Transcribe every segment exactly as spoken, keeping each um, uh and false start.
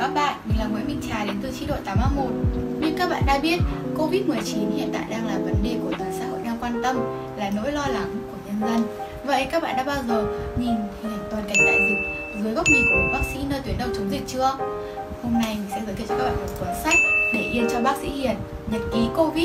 các bạn, mình là Nguyễn Minh Trà đến từ chi đội tám A một. Như các bạn đã biết, Covid mười chín hiện tại đang là vấn đề của toàn xã hội đang quan tâm, là nỗi lo lắng của nhân dân. Vậy các bạn đã bao giờ nhìn hình ảnh toàn cảnh đại dịch dưới góc nhìn của một bác sĩ nơi tuyến đầu chống dịch chưa? Hôm nay mình sẽ giới thiệu cho các bạn một cuốn sách Để yên cho bác sĩ Hiền, nhật ký Covid.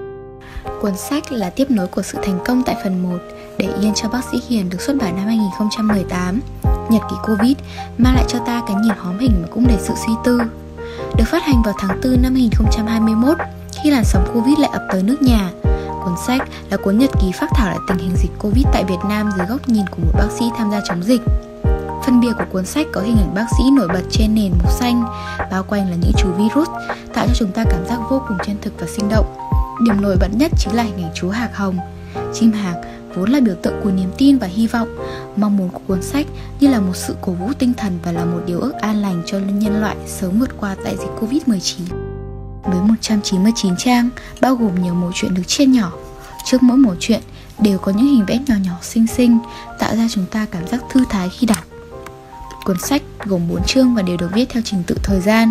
Cuốn sách là tiếp nối của sự thành công tại phần một Để yên cho bác sĩ Hiền được xuất bản năm hai nghìn không trăm mười tám. Nhật ký Covid mang lại cho ta cái nhìn hóm hình mà cũng đầy sự suy tư. Được phát hành vào tháng tư năm hai nghìn không trăm hai mươi mốt, khi làn sóng Covid lại ập tới nước nhà. Cuốn sách là cuốn nhật ký phác thảo lại tình hình dịch Covid tại Việt Nam dưới góc nhìn của một bác sĩ tham gia chống dịch. Phần bìa của cuốn sách có hình ảnh bác sĩ nổi bật trên nền màu xanh, bao quanh là những chú virus, tạo cho chúng ta cảm giác vô cùng chân thực và sinh động. Điểm nổi bật nhất chính là hình ảnh chú hạc hồng. Chim hạc vốn là biểu tượng của niềm tin và hy vọng. Mong muốn của cuốn sách như là một sự cổ vũ tinh thần và là một điều ước an lành cho nhân loại sớm vượt qua đại dịch Covid mười chín. Với một trăm chín mươi chín trang, bao gồm nhiều mẩu chuyện được chia nhỏ. Trước mỗi mẩu chuyện đều có những hình vẽ nhỏ nhỏ xinh xinh, tạo ra chúng ta cảm giác thư thái khi đọc. Cuốn sách gồm bốn chương và đều được viết theo trình tự thời gian.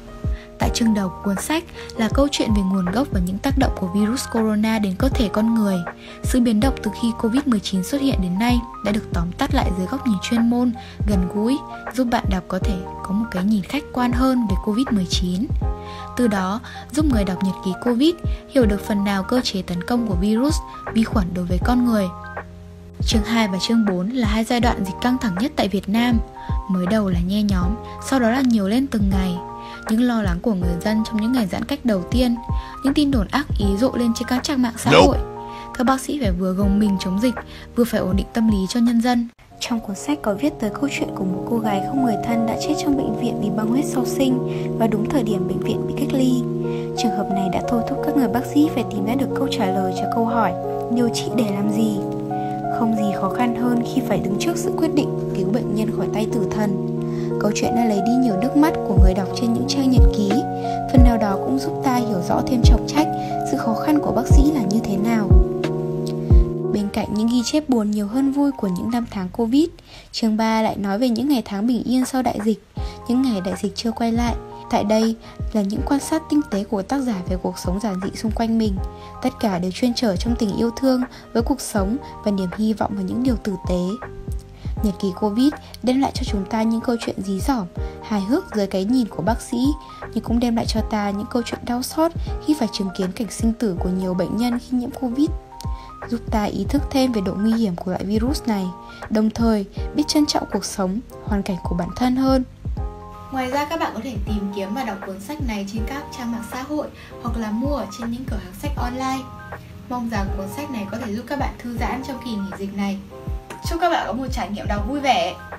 Tại chương đầu của cuốn sách là câu chuyện về nguồn gốc và những tác động của virus corona đến cơ thể con người. Sự biến động từ khi Covid mười chín xuất hiện đến nay đã được tóm tắt lại dưới góc nhìn chuyên môn, gần gũi, giúp bạn đọc có thể có một cái nhìn khách quan hơn về Covid mười chín. Từ đó, giúp người đọc nhật ký Covid hiểu được phần nào cơ chế tấn công của virus, vi khuẩn đối với con người. Chương hai và chương bốn là hai giai đoạn dịch căng thẳng nhất tại Việt Nam. Mới đầu là nhe nhóm, sau đó là nhiều lên từng ngày. Những lo lắng của người dân trong những ngày giãn cách đầu tiên, những tin đồn ác ý rộ lên trên các trang mạng xã hội. Các bác sĩ phải vừa gồng mình chống dịch, vừa phải ổn định tâm lý cho nhân dân. Trong cuốn sách có viết tới câu chuyện của một cô gái không người thân đã chết trong bệnh viện vì băng huyết sau sinh và đúng thời điểm bệnh viện bị cách ly. Trường hợp này đã thôi thúc các người bác sĩ phải tìm ra được câu trả lời cho câu hỏi điều trị để làm gì. Không gì khó khăn hơn khi phải đứng trước sự quyết định cứu bệnh nhân khỏi tay tử thần. Câu chuyện đã lấy đi nhiều nước mắt của người đọc trên những trang nhật ký, phần nào đó cũng giúp ta hiểu rõ thêm trọng trách sự khó khăn của bác sĩ là như thế nào. Bên cạnh những ghi chép buồn nhiều hơn vui của những năm tháng Covid, chương ba lại nói về những ngày tháng bình yên sau đại dịch, những ngày đại dịch chưa quay lại. Tại đây là những quan sát tinh tế của tác giả về cuộc sống giản dị xung quanh mình. Tất cả đều chuyên trở trong tình yêu thương với cuộc sống và niềm hy vọng vào những điều tử tế. Nhật ký Covid đem lại cho chúng ta những câu chuyện dí dỏm, hài hước dưới cái nhìn của bác sĩ, nhưng cũng đem lại cho ta những câu chuyện đau xót khi phải chứng kiến cảnh sinh tử của nhiều bệnh nhân khi nhiễm Covid, giúp ta ý thức thêm về độ nguy hiểm của loại virus này, đồng thời biết trân trọng cuộc sống, hoàn cảnh của bản thân hơn. Ngoài ra các bạn có thể tìm kiếm và đọc cuốn sách này trên các trang mạng xã hội hoặc là mua ở trên những cửa hàng sách online. Mong rằng cuốn sách này có thể giúp các bạn thư giãn trong kỳ nghỉ dịch này. Chúc các bạn có một trải nghiệm đọc vui vẻ.